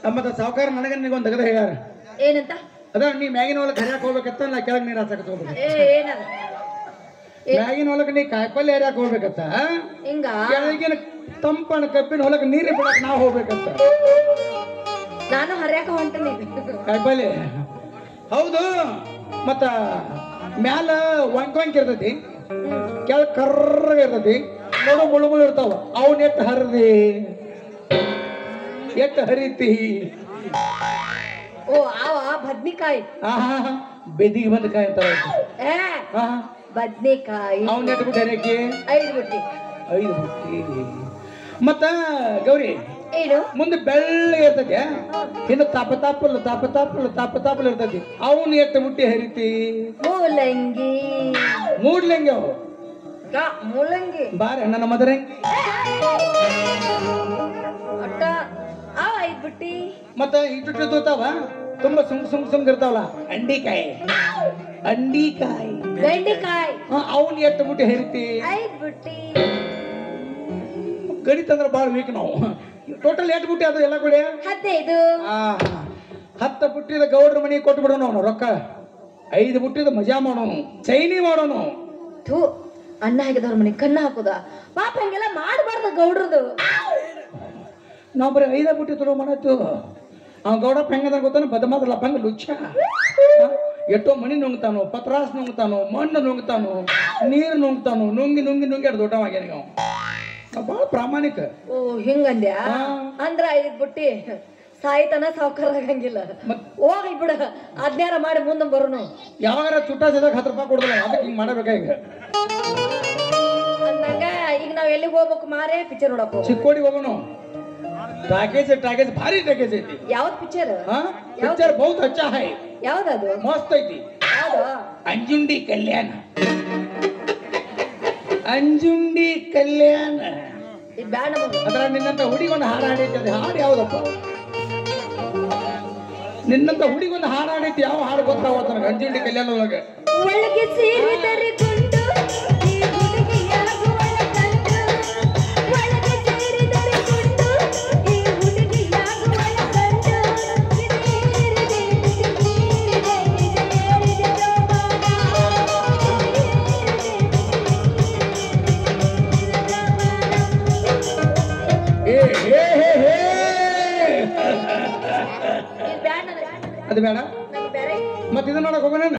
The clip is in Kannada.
ಮತ್ತೆ ಸಾವುಕಾರ ನನಗೆ ನಿಗೊಂದು ತೆಗೆದು ಹೇಳ್ಯಾರ ಏನಂತ ಅದ ನೀ ಮ್ಯಾಗಿನ ಹೊಲಕ್ಕೆ ಹರಿಯಾಕ ಹೋಗ್ಬೇಕತ್ತ ನಾ ಕೆಳಗೆ ನೀರು ಹಾಸಕ ಹೋಗ್ಬೇಕು ಏನದ ಮ್ಯಾಗಿನ ಹೊಲಕ್ಕೆ ನೀ ಕಾಯಿಪಲ್ಲೆ ಹರಿಯಾಕ ಹೋಗ್ಬೇಕತ್ತ ಹಿಂಗ ಕೆಳಗಿನ ತಂಪನ ಕಬ್ಬಿನ ಹೊಲಕ್ಕೆ ನೀರು ಬಿಡಕ್ ನಾವು ಹೋಗ್ಬೇಕಂತ ನಾನು ಹರಿಯಾಕ ಹೊಂಟನಿ ಕಾಯಿಪಲ್ಲೆ ಹೌದು ಮತ್ತ ಮ್ಯಾಲ ವಂಕ್ ಇರ್ತೈತಿ ಕೆಳ ಕರ್ರಗ ಇರ್ತೈತಿ ನೋಡು ಮುಳುಗುಳು ಇರ್ತಾವ ಅವನ್ ಎಟ್ಟು ಹರಿದಿ ಎಟ್ಟು ಹರಿತಿ ಓ ಆವ ಬದ್ನಿಕಾಯಿ ಬೆದಿಗೆ ಬಂದ ಕಾಯಿ ಅಂತಾರ ಬದ್ನಿಕಾಯಿ ಅವನ್ ಎಟ್ಟು ಬಿಟ್ಟು ಹರಿಯಕ್ಕೆ 5 ಬುಟ್ಟಿ 5 ಬುಟ್ಟಿ ಮತ್ತ ಗೌರಿ ಏನು ಮುಂದೆ ಬೆಳ್ಳಗೆ ಇರ್ತೈತಿ ಇನ್ನು ತಾಪ ಇರ್ತೈತಿ ಅವನ್ ಎಟ್ಟು ಬುಟ್ಟಿ ಹರಿತಿ ಮೂಲಂಗಿ ಮೂಡ್ಲಂಗೆ ಅವು ಮೂಲಂಗಿ ಬಾರೆ ನನ್ನ ಮದರೆ ಒಟ್ಟ ಅವ 5 ಬುಟ್ಟಿ ಮತ್ತ ಇಟ್ಟು ತೋತಾವ ತುಂಬಾ ಸುಮ್ ಇರ್ತಾವಲ್ಲ ಅಂಡಿಕಾಯಿ ಬೆಂಡಿಕಾಯಿ ಅವನ್ ಎಟ್ಟು ಬುಟ್ಟಿ ಹರಿತಿ 5 ಬುಟ್ಟಿ ಗಣಿತಂದ್ರ ಬಾಳ ವೀಕ್ ನಾವು ಟೋಟಲ್ ಎಷ್ಟು ಬುಟ್ಟಿ ಅದು ಎಲ್ಲ ಕೂಡ 15 10 ಬುಟ್ಟಿದ ಗೌಡ್ರ ಮನೆಗೆ ಕೊಟ್ಟು ಬಿಡೋಣ ಅವನು ರೊಕ್ಕ 5 ಬುಟ್ಟಿದ ಮಜಾ ಮಾಡೋನು ಚೈನಿ ಮಾಡೋನು ಥೂ ಅನ್ನ ಹಾಕಿದವ್ರ ಮನೆಗೆ ಕಣ್ಣ ಹಾಕುದ ಪಾಪ ಹಂಗೆಲ್ಲ ಮಾಡಬಾರ್ದು ಗೌಡ್ರದು ನಾವು ಬರೀ 5 ಬುಟ್ಟಿ ತುಳು ಮಾಡತ್ತು ಅವ ಗೌಡಪ್ಪ ಹೆಂಗದ ಗೊತ್ತಾನ ಬದಮಾದ ಲಪ್ಪಂಗ ಲುಚ್ಚ ಎಷ್ಟೋ ಮಣಿ ನುಂಗ್ತಾನು ಪತ್ರಾಸ್ ನುಂಗ್ತಾನು ಮಣ್ಣು ನುಂಗ್ತಾನು ನೀರು ನುಂಗ್ತಾನು ನುಂಗಿ ಅದು ದೊಡ್ಡವಾಗ್ಯಾನ ನಾವು ಭಾಳ ಪ್ರಾಮಾಣಿಕ ಓ ಹಿಂಗಂದ್ಯಾ ಅಂದ್ರ 5 ಬುಟ್ಟಿ ಸಾಯ್ತನ ಸಾವುಕಾರ ಆಗಂಗಿಲ್ಲ ಹೋಗ್ಲಿ ಬಿಡ ಅದ್ನ್ಯಾರ ಮಾಡಿ ಮುಂದೆ ಬರೋನು ಯಾವಾಗಾರ ಚುಟ್ಟ ಸದಾಗ 10 ರೂಪಾಯಿ ಕೊಡೋದಿಲ್ಲ ಅದಕ್ಕೆ ಹಿಂಗೆ ಮಾಡಬೇಕ ಈಗ ಅಂದಂಗ ಈಗ ನಾವ್ ಎಲ್ಲಿಗೆ ಹೋಗ್ಬೇಕು ಮಾರೇ ಪಿಕ್ಚರ್ ನೋಡಪ್ಪ ಚಿಕ್ಕೋಡಿ ಹೋಗೋನು ಟಾಕೇಜ್ ಭಾರಿ ಟಾಕೇಜ್ ಐತಿ ಯಾವ್ದು ಪಿಕ್ಚರ್ ಪಿಕ್ಚರ್ ಬಹುತ್ ಅಚ್ಚಾ ಹೈ ಯಾವ್ದದು ಮಸ್ತ್ ಐತಿ ಯಾವ್ದು ಅಂಜುಂಡಿ ಕಲ್ಯಾಣ ಈ ಬ್ಯಾಡ ನಮಗ ಅದ್ರ ನಿನ್ನಂತ ಹುಡುಗೊಂದು ಹಾಡು ಹಾಡೈತಿ ಅದು ಹಾಡು ಯಾವ್ದಪ್ಪ ನಿನ್ನಂತ ಹುಡುಗೊಂದು ಹಾಡು ಹಾಡೈತಿ ಯಾವ ಹಾಡು ಗೊತ್ತಾವ ನನಗೆ ಅಂಜುಂಡಿ ಕಲ್ಯಾಣ ಒಳಗೆ ಒಳಗೆ ಸೇರಿದರೆ ಗುಂಡು ಈ ಹುಡುಗಿಯಾಗುವಳ ಕಂಡು ಒಳಗೆ ಸೇರಿದರೆ ಗುಂಡು ಈ ಹುಡುಗಿಯಾಗುವಳ ಕಂಡು ಅದು ಬೇಡ ಮತ್ತೆ ಇದನ್ನ ನೋಡಕ್ ಹೋಗೋಣ